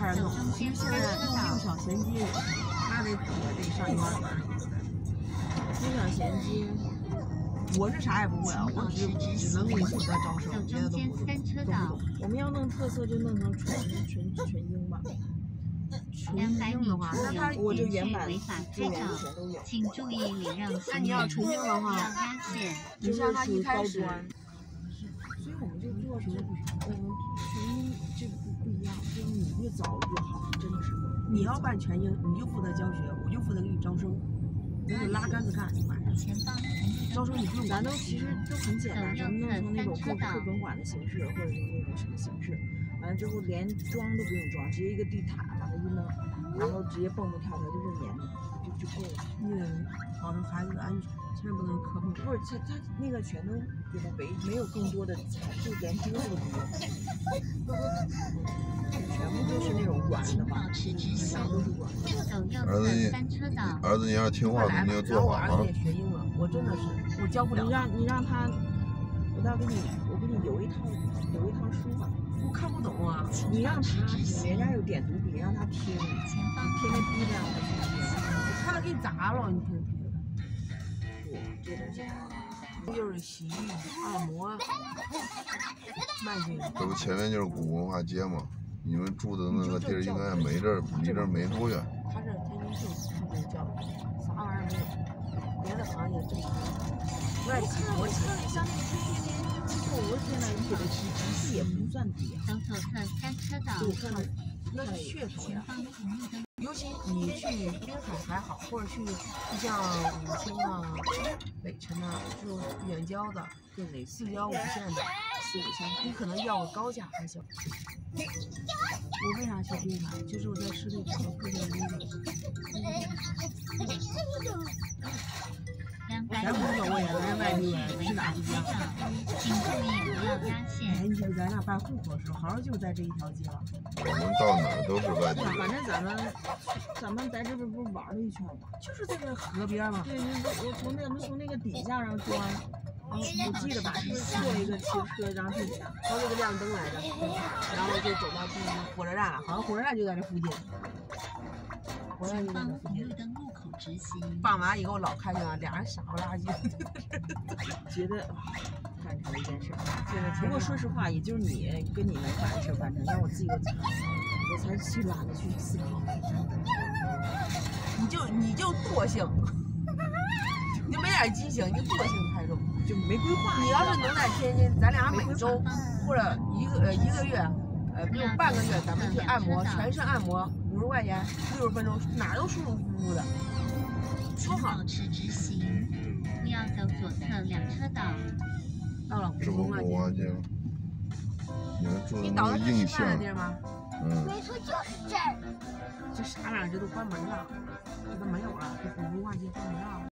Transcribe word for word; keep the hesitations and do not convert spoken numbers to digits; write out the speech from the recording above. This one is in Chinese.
开始弄。其实现在用六小衔接，那得也得上一万吧。 六小衔接， 我是啥也不会啊，我只只能给你负责招生，别的都不懂，都不懂。 我们要弄特色就弄成纯纯纯英吧。 纯英的话，那它我这原版资源全都有。 请注意礼让行人。 那你要纯英的话，你像它一开始， 所以我们就做什么，嗯，纯英这不不一样，就是你越早越好，真的是。 你要办全英，你就负责教学，我就负责给你招生，给你拉杆子干，晚上。招生你不用， 咱都其实都很简单，咱们弄成那种课课本馆的形式，或者是那种什么形式，完了之后连装都不用装，直接一个地毯把它一弄，然后直接蹦蹦跳跳就是粘的，就就够了。 你得保证孩子的安全，千万不能磕碰。 不是，这它那个全都给它围，没有更多的材，就连钉子都不用，全部都是那种软的嘛，啥都是软的。 儿子你， 儿子你要听话，你要做好啊。 我儿子也学英文，我真的是我教不了。 你让你让他，我到给你，我给你有一套有一套书吧。 我看不懂啊！ 你让他听，人家有点读笔，让他听，天天逼着让他去听， 我看他给砸了，你听听。 不，这东西。 就是洗浴、按摩、慢性。 这不前面就是古文化街吗？你们住的那个地儿应该没这儿，离这儿没多远。 他这天津就注重教育，啥玩意儿没有，别的行业正常。外企、国企。 我看了一下那个天津机构，我天呐，你给的提提示也不算低啊。 走左侧三车道。 我看了，那是噱头呀。尤其你去滨海还好，或者去像武清啊、北辰啊，这种远郊的，对，四郊五线的，四五线，你可能要个高价还行。我为啥去滨海？就是我在市里找各种那个。咱不说我也来外地是哪一家？ 请注意不要压线。 哎，你记得咱俩办户口的时候，好像就在这一条街了。 我们到哪儿都是外地。 反正咱们咱们在这边不是玩了一圈吗？ 就是在那河边嘛。 对，我从那我们从那个底下上钻，然后我记得吧，是坐一个汽车，然后就朝那个亮灯来着，然后就走到第火车站了，好像火车站就在这附近。火车站就在这附近。办完以后老开心了，俩人傻不拉几， 觉得干成一件事。不过说实话，也就是你跟你能把这事办成，让我自己我我才去懒得去思考。 你就你就惰性，你就没点激情，你就惰性太重， 就没规划。 你要是能在天津，咱俩每周或者一个呃一个月，呃不用半个月，咱们去按摩，全身按摩，五十块钱，六十分钟，哪都舒舒服服的。 请保持直行，不要走左侧两车道。 到了古文化街了。你们住的那个印象。 嗯。没错，就是这儿。这啥玩意儿？这都关门了，这都没有了，这古文化街关门了。